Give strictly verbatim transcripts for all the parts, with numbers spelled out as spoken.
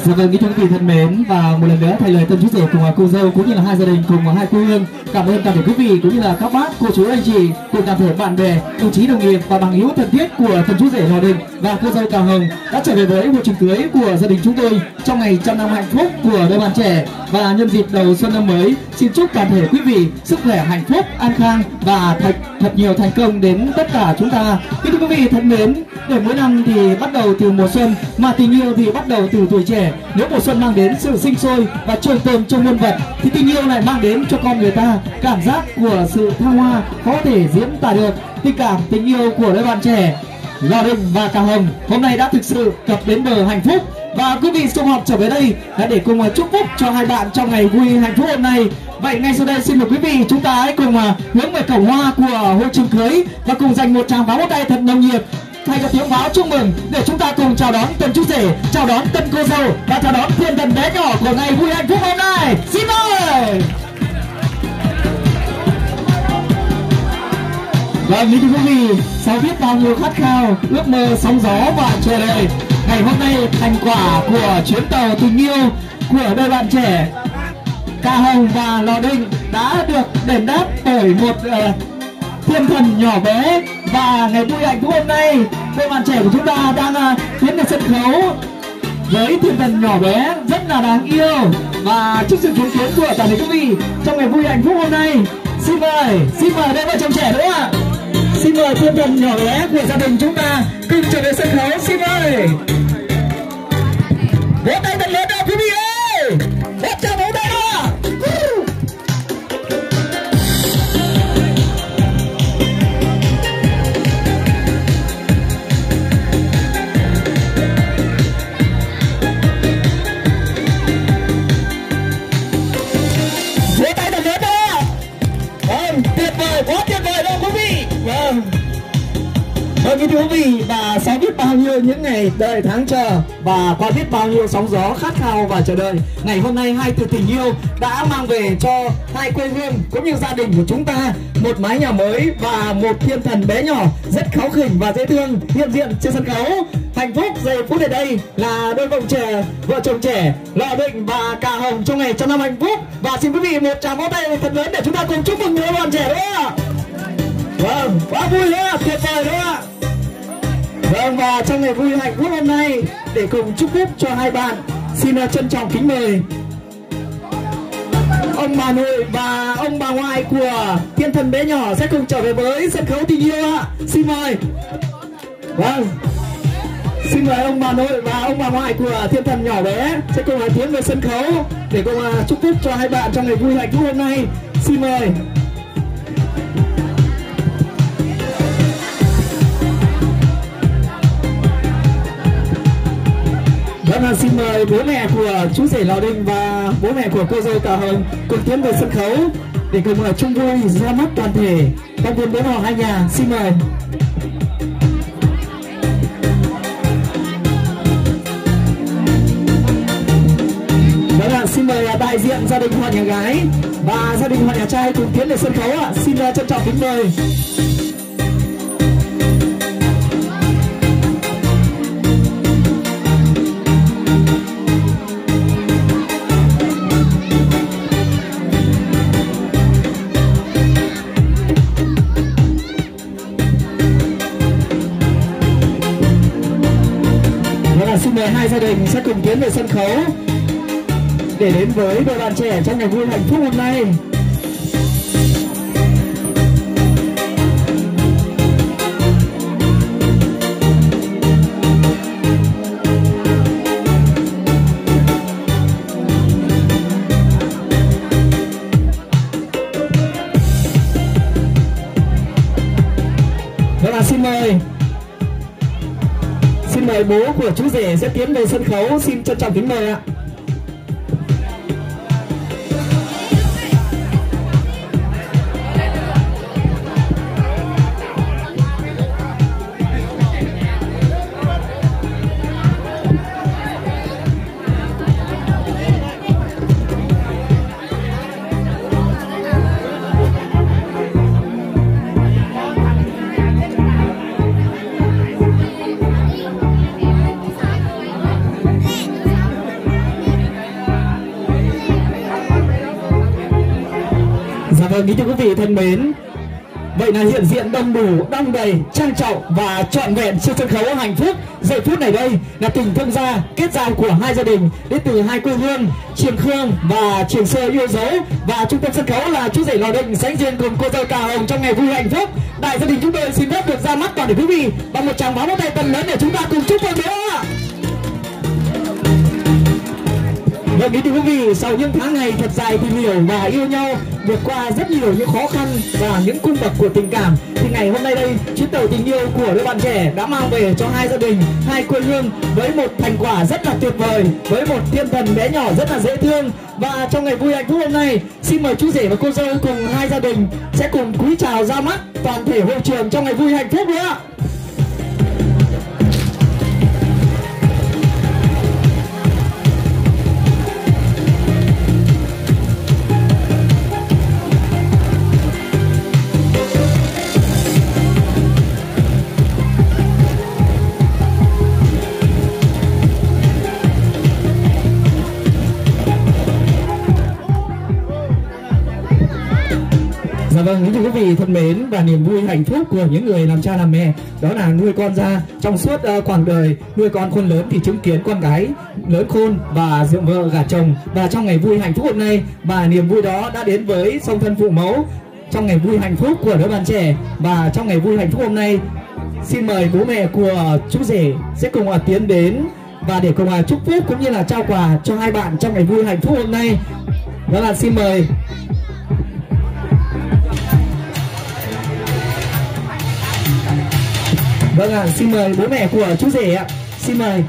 Dạ vâng, kính thưa quý vị thân mến, và một lần nữa thay lời tân chú rể cùng cô dâu cũng như là hai gia đình cùng hai quê hương cảm ơn toàn thể quý vị cũng như là các bác, cô chú, anh chị cùng toàn thể bạn bè, đồng chí đồng nghiệp và bằng hữu thân thiết của tân chú rể Lò Đình và cô dâu Cào Hồng đã trở về với buổi tiệc cưới của gia đình chúng tôi trong ngày trăm năm hạnh phúc của đôi bạn trẻ. Và nhân dịp đầu xuân năm mới, xin chúc toàn thể quý vị sức khỏe, hạnh phúc, an khang và thật thật nhiều thành công đến tất cả chúng ta. Kính thưa quý vị thân mến, để mỗi năm thì bắt đầu từ mùa xuân, mà tình yêu thì bắt đầu từ tuổi trẻ. Nếu mùa xuân mang đến sự sinh sôi và trường tồn trong muôn vật, thì tình yêu lại mang đến cho con người ta cảm giác của sự thăng hoa có thể diễn tả được. Tình cảm tình yêu của đôi bạn trẻ Lò Đình và Cào Hồng hôm nay đã thực sự cập đến bờ hạnh phúc, và quý vị sum họp trở về đây để cùng chúc phúc cho hai bạn trong ngày vui hạnh phúc hôm nay. Vậy ngay sau đây xin mời quý vị chúng ta hãy cùng hướng về cổng hoa của hội trường cưới và cùng dành một tràng pháo một tay thật nồng nhiệt thay cho tiếng pháo chúc mừng để chúng ta cùng chào đón tân chú rể, chào đón tân cô dâu và chào đón thiên thần bé nhỏ của ngày vui hạnh phúc hôm nay. Xin mời. Vâng, thưa quý vị, sau biết bao nhiêu khát khao, ước mơ, sóng gió và chờ đợi, ngày hôm nay thành quả của chuyến tàu tình yêu của đôi bạn trẻ Cào Hồng và Lò Đình đã được đền đáp bởi một uh, thiên thần nhỏ bé. Và ngày vui hạnh phúc hôm nay, đôi bạn trẻ của chúng ta đang uh, tiến lên sân khấu với thiên thần nhỏ bé rất là đáng yêu. Và trước sự chứng kiến của toàn thể quý vị trong ngày vui hạnh phúc hôm nay, xin mời, xin mời đôi vợ chồng trẻ nữa ạ. Xin mời thiên thần nhỏ bé của gia đình chúng ta cùng trở về sân khấu. Xin mời. Vỗ tay thật lớn nào quý vị ơi. Vỗ chào vỗ tay nào. Vỗ tay thật lớn nào. Vâng, tuyệt vời, quá tuyệt vời đâu quý vị. Vâng. Vâng, kính thưa quý vị, và sau biết bao nhiêu những ngày đợi tháng chờ và qua biết bao nhiêu sóng gió khát khao và chờ đợi, ngày hôm nay hai từ tình yêu đã mang về cho hai quê hương cũng như gia đình của chúng ta một mái nhà mới và một thiên thần bé nhỏ rất kháu khỉnh và dễ thương hiện diện trên sân khấu. Hạnh phúc giây phút ở đây là đôi vợ trẻ, vợ chồng trẻ Lò Đình và Cào Hồng trong ngày trăm năm hạnh phúc. Và xin quý vị một tràng vỗ tay thật lớn để chúng ta cùng chúc mừng đôi bạn trẻ đó. Vâng, quá vui đó, tuyệt vời đó ạ. Vâng, và trong ngày vui hạnh phúc hôm nay, để cùng chúc phúc cho hai bạn, xin trân trọng kính mời ông bà nội và ông bà ngoại của thiên thần bé nhỏ sẽ cùng trở về với sân khấu tình yêu ạ. Xin mời. Vâng, xin mời ông bà nội và ông bà ngoại của thiên thần nhỏ bé sẽ cùng tiến về sân khấu để cùng chúc phúc cho hai bạn trong ngày vui hạnh phúc hôm nay. Xin mời. Vâng, xin mời bố mẹ của chú rể Lò Đình và bố mẹ của cô dâu Cào Hồng cùng tiến về sân khấu để cùng chung vui ra mắt toàn thể con viên bố họ hai nhà. Xin mời. Vâng ạ, xin mời đại diện gia đình họ nhà gái và gia đình họ nhà trai cùng tiến về sân khấu ạ. Xin trân trọng kính mời. Xin mời hai gia đình sẽ cùng tiến về sân khấu để đến với đôi bạn trẻ trong ngày vui hạnh phúc hôm nay. Vâng, xin mời. Xin mời bố của chú rể sẽ tiến về sân khấu. Xin trân trọng kính mời ạ. vâng, kính thưa quý vị thân mến, vậy là hiện diện đông đủ, đông đầy, trang trọng và trọn vẹn trên sân khấu hạnh phúc. Giây phút này đây là tình thương gia kết giao của hai gia đình đến từ hai quê hương Triềng Khương và Triềng Sơ yêu dấu, và trung tâm sân khấu là chú rể Lò Định sánh duyên cùng cô dâu Cà Hồng trong ngày vui hạnh phúc. Đại gia đình chúng tôi xin phép được ra mắt toàn thể quý vị bằng một tràng pháo tay tần lớn để chúng ta cùng chúc mừng nữa. Vâng, kính thưa quý vị, sau những tháng ngày thật dài tìm hiểu và yêu nhau, vượt qua rất nhiều những khó khăn và những cung bậc của tình cảm, thì ngày hôm nay đây, chuyến tàu tình yêu của đôi bạn trẻ đã mang về cho hai gia đình, hai quê hương với một thành quả rất là tuyệt vời, với một thiên thần bé nhỏ rất là dễ thương. Và trong ngày vui hạnh phúc hôm nay, xin mời chú rể và cô dâu cùng hai gia đình sẽ cùng cúi chào ra mắt toàn thể hội trường trong ngày vui hạnh phúc nữa. Dạ vâng, kính thưa quý vị thân mến, và niềm vui hạnh phúc của những người làm cha làm mẹ đó là nuôi con ra trong suốt uh, quãng đời, nuôi con khôn lớn thì chứng kiến con gái lớn khôn và dựng vợ gả chồng. Và trong ngày vui hạnh phúc hôm nay, và niềm vui đó đã đến với song thân phụ mẫu trong ngày vui hạnh phúc của đôi bạn trẻ. Và trong ngày vui hạnh phúc hôm nay, xin mời bố mẹ của chú rể sẽ cùng uh, tiến đến và để cùng uh, chúc phúc cũng như là trao quà cho hai bạn trong ngày vui hạnh phúc hôm nay. Đó là xin mời Vâng ạ, à, xin mời bố mẹ của chú rể ạ. Xin mời.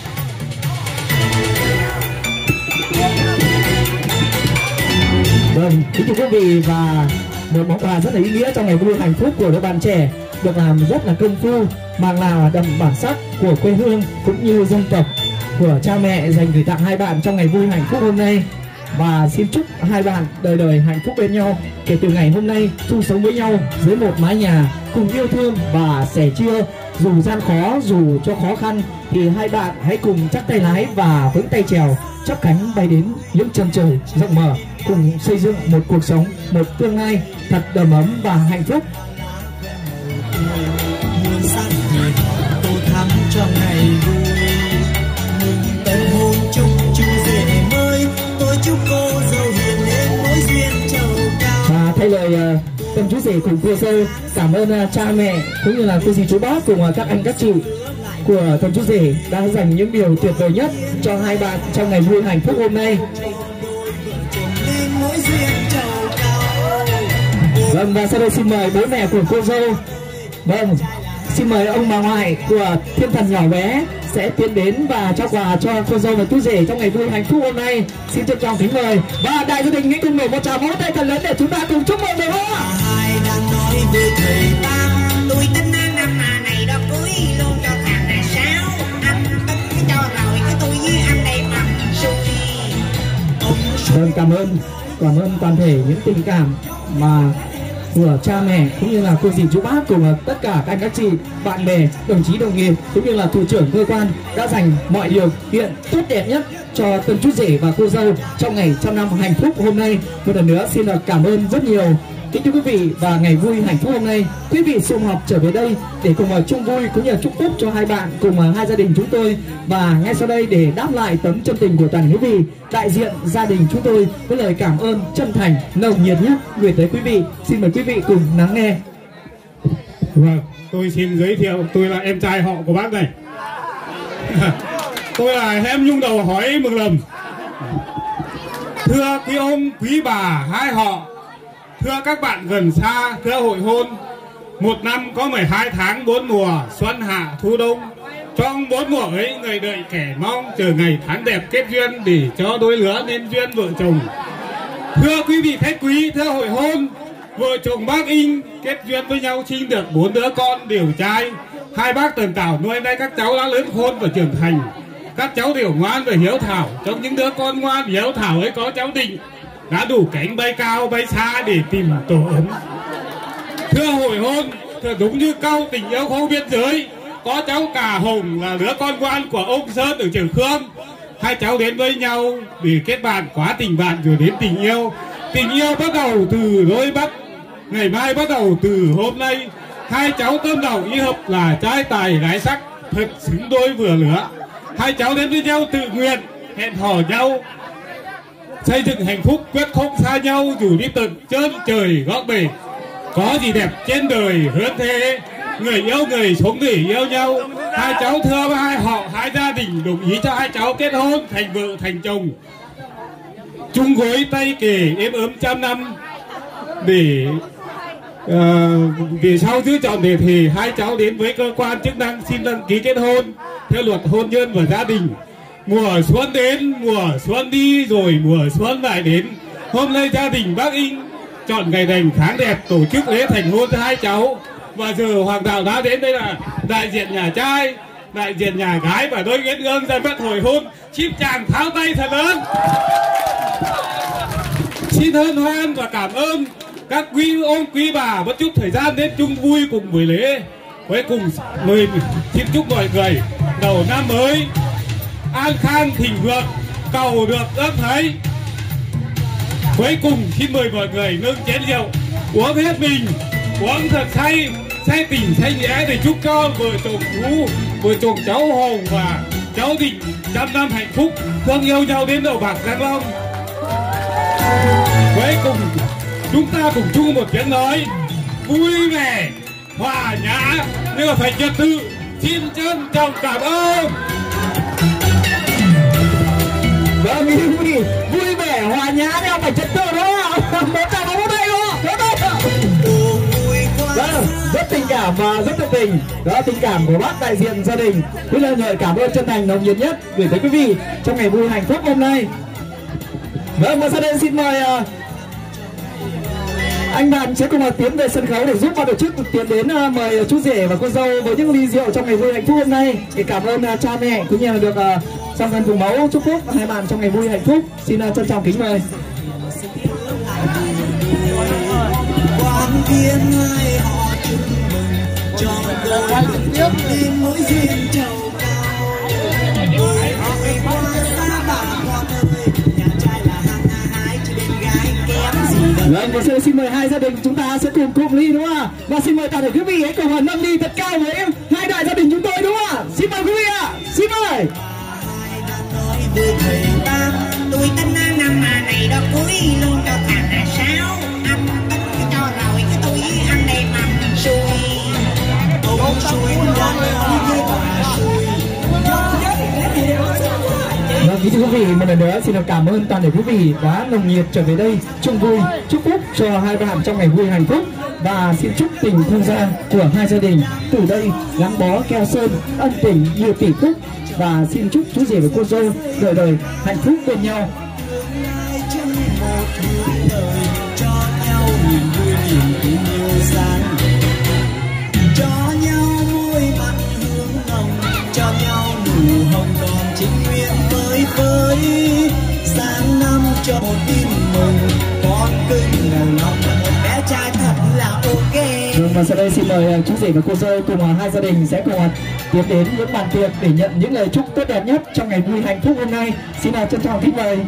Vâng, kính thưa quý vị, và một món quà rất là ý nghĩa trong ngày vui hạnh phúc của đôi bạn trẻ, được làm rất là công phu, mang là đậm bản sắc của quê hương cũng như dân tộc của cha mẹ dành gửi tặng hai bạn trong ngày vui hạnh phúc hôm nay. Và xin chúc hai bạn đời đời hạnh phúc bên nhau, kể từ ngày hôm nay chung sống với nhau dưới một mái nhà, cùng yêu thương và sẻ chia. Dù gian khó, dù cho khó khăn, thì hai bạn hãy cùng chắc tay lái và vững tay chèo, chắp cánh bay đến những chân trời rộng mở, cùng xây dựng một cuộc sống, một tương lai thật đầm ấm và hạnh phúc. Và thay lời uh, tâm chú rể cùng cô dâu cảm ơn uh, cha mẹ cũng như là cô dì chú bác cùng uh, các anh các chị của tâm chú rể đã dành những điều tuyệt vời nhất cho hai bạn trong ngày vui hạnh phúc hôm nay. Vâng, và sau đây xin mời bố mẹ của cô dâu. Vâng, xin mời ông bà ngoại của thiên thần nhỏ bé sẽ tiến đến và trao quà cho cô dâu và chú rể trong ngày vui hạnh phúc hôm nay. Xin trân trọng kính mời, và đại gia đình hãy cùng nổ một tràng vỗ tay thật lớn để chúng ta cùng chúc mừng được không? Ai đang nói với thầy Tam, tôi tính năm này đó cưới luôn cho thằng này sao? Anh tính cho rồi cái tôi với anh đây bằng xui. Vâng, cảm ơn, cảm ơn toàn thể những tình cảm mà của cha mẹ cũng như là cô dì chú bác cùng tất cả các anh các chị, bạn bè, đồng chí đồng nghiệp cũng như là thủ trưởng cơ quan đã dành mọi điều kiện tốt đẹp nhất cho tân chú rể và cô dâu trong ngày trăm năm hạnh phúc hôm nay. Một lần nữa xin được cảm ơn rất nhiều. Kính thưa quý vị, và ngày vui hạnh phúc hôm nay, quý vị sum họp trở về đây để cùng chung vui cũng như là chúc phúc cho hai bạn cùng hai gia đình chúng tôi. Và ngay sau đây để đáp lại tấm chân tình của toàn quý vị, đại diện gia đình chúng tôi với lời cảm ơn chân thành nồng nhiệt nhất gửi tới quý vị. Xin mời quý vị cùng lắng nghe. Vâng, tôi xin giới thiệu, tôi là em trai họ của bác này. Tôi là em nhung đầu hỏi mừng lầm. Thưa quý ông, quý bà, hai họ, thưa các bạn gần xa, thưa hội hôn, một năm có mười hai tháng bốn mùa, xuân hạ thu đông. Trong bốn mùa ấy, người đợi kẻ mong chờ ngày tháng đẹp kết duyên để cho đôi lứa nên duyên vợ chồng. Thưa quý vị khách quý, thưa hội hôn, vợ chồng bác In kết duyên với nhau sinh được bốn đứa con đều trai. Hai bác Tần Tảo nuôi nay các cháu đã lớn khôn và trưởng thành. Các cháu đều ngoan và hiếu thảo. Trong những đứa con ngoan hiếu thảo ấy có cháu Định đã đủ cánh bay cao bay xa để tìm tổ ấm. Thưa hội hôn, thưa đúng như câu tình yêu không biên giới, có cháu Cà Hồng là đứa con ngoan của ông Sơn ở Triềng Khương. Hai cháu đến với nhau để kết bạn, quá tình bạn rồi đến tình yêu. Tình yêu bắt đầu từ đôi mắt, ngày mai bắt đầu từ hôm nay. Hai cháu tâm đầu ý hợp là trai tài gái sắc, thật xứng đôi vừa lứa. Hai cháu đến với nhau tự nguyện, hẹn hò nhau, xây dựng hạnh phúc quyết không xa nhau dù đi tận chân trời góc bể. Có gì đẹp trên đời hơn thế, người yêu người sống để yêu nhau. Hai cháu thưa với hai họ, hai gia đình đồng ý cho hai cháu kết hôn thành vợ thành chồng, chung gối tay kề êm ấm trăm năm. Để uh, vì sau giữ chọn để thì hai cháu đến với cơ quan chức năng xin đăng ký kết hôn theo luật hôn nhân và gia đình. Mùa xuân đến, mùa xuân đi, rồi mùa xuân lại đến. Hôm nay gia đình bác In chọn ngày lành tháng đẹp tổ chức lễ thành hôn cho hai cháu. Và giờ Hoàng Đạo đã đến, đây là đại diện nhà trai, đại diện nhà gái và đôi uyên ương ra mắt hồi hôn. Xin chàng tháo tay thật lớn. Xin hân hoan và cảm ơn các quý ông quý bà bất chút thời gian đến chung vui cùng buổi lễ. Với cùng mời xin chúc mọi người đầu năm mới an khang thịnh vượng, cầu được ấp thấy. Cuối cùng xin mời mọi người nâng chén rượu uống hết mình, uống thật say, say tình say nhẽ để chúc cho vợ chồng Phú, vợ chồng cháu Hồng và cháu Định trăm năm hạnh phúc, thương yêu nhau đến đầu bạc răng long. Cuối cùng chúng ta cùng chung một tiếng nói vui vẻ, hòa nhã nhưng mà phải trật tự. Xin trân trọng cảm ơn. Vâng, vui vui vẻ hòa nhã nhưng mà phải trật tự đó. Một tràng có đây luôn. Vâng, rất tình cảm và rất nhiệt tình. Đó, tình cảm của bác đại diện gia đình. Quý lời lời cảm ơn chân thành nồng nhiệt nhất gửi tới quý vị trong ngày vui hạnh phúc hôm nay. Vâng, và sau đây xin mời uh, anh bạn sẽ cùng tiến về sân khấu để giúp ban tổ chức tiến đến uh, mời chú rể và cô dâu với những ly rượu trong ngày vui hạnh phúc hôm nay để cảm ơn uh, cha mẹ cũng như là được uh, sang dân cùng máu chúc phúc hai bạn trong ngày vui hạnh phúc. Xin uh, trân trọng kính mời. Quan viên hai họ chúc mừng tròn đôi trong tim nỗi duyên trầu cao. Người họ về qua xa bà con ơi, nhà trai là hàng hai chứ bên gái kém gì đâu. Vâng, và xin mời hai gia đình chúng ta sẽ cùng cùng ly đúng không ạ? Và xin mời toàn thể quý vị hãy cùng nâng ly thật cao với hai đại gia đình chúng tôi đúng không ạ? Xin mời quý vị ạ. Xin mời. Với thầy Tam, tôi tính năm mà này đó cưới luôn cho thằng là sáu. Anh tính cái cho rồi cái tôi với anh đây mầm xui. Ông xui ra với bà xui. Vâng, kính thưa quý vị, một lần nữa xin được cảm ơn toàn thể quý vị đã nồng nhiệt trở về đây chung vui chúc phúc cho hai bạn trong ngày vui hạnh phúc, và xin chúc tình thương gia của hai gia đình từ đây gắn bó keo sơn ân tình nhiều tỷ phúc, và xin chúc chú rể và cô dâu đời đời hạnh phúc bên nhau. Cho nhau môi mặn hương nồng, cho nhau nụ hồng còn chính nguyện với với sang năm cho một tin mừng con cưng ngầu ngọc một bé trai thật là ok. Vâng, và sau đây xin mời chú rể và cô dâu cùng hai gia đình sẽ cùng tiếp đến những bàn tiệc để nhận những lời chúc tốt đẹp nhất trong ngày vui hạnh phúc hôm nay. Xin trân trọng kính mời.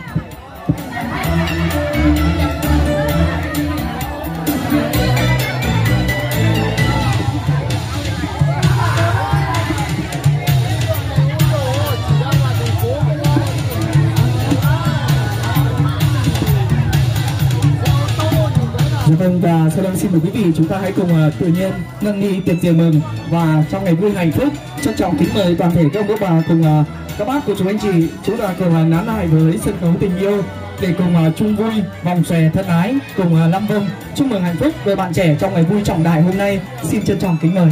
Vâng, và sau đây xin mời quý vị chúng ta hãy cùng uh, tự nhiên nâng ly tiệc rượu mừng, và trong ngày vui hạnh phúc trân trọng kính mời toàn thể các ông bà cùng uh, các bác cô chú anh chị chúng ta cùng uh, nán lại với sân khấu tình yêu để cùng uh, chung vui vòng xòe thân ái cùng uh, lâm vâng chúc mừng hạnh phúc với bạn trẻ trong ngày vui trọng đại hôm nay. Xin trân trọng kính mời.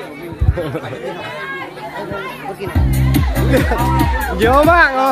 Nhớ mạng rồi.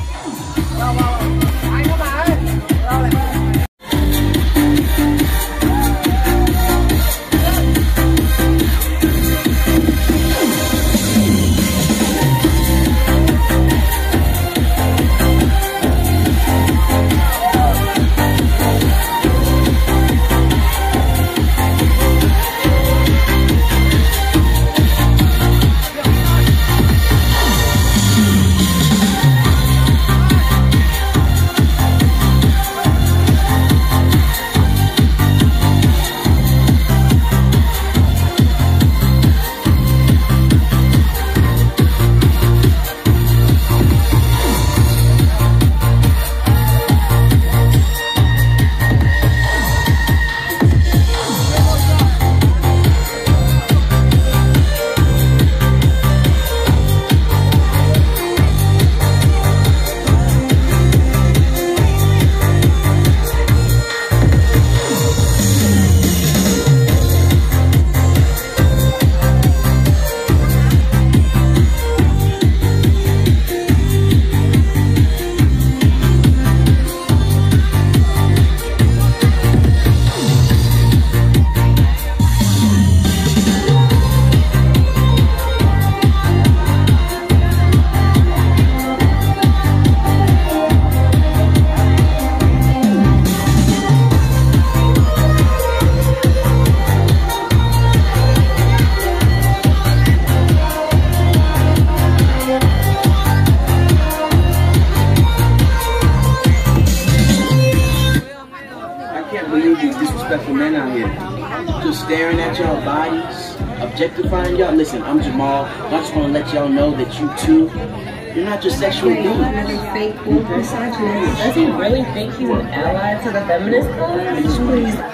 Disrespectful men out here, just staring at y'all bodies, objectifying y'all. Listen, I'm Jamal. I just want to let y'all know that you too, you're not just sexual beings. Does he really think he's an ally to the feminist cause?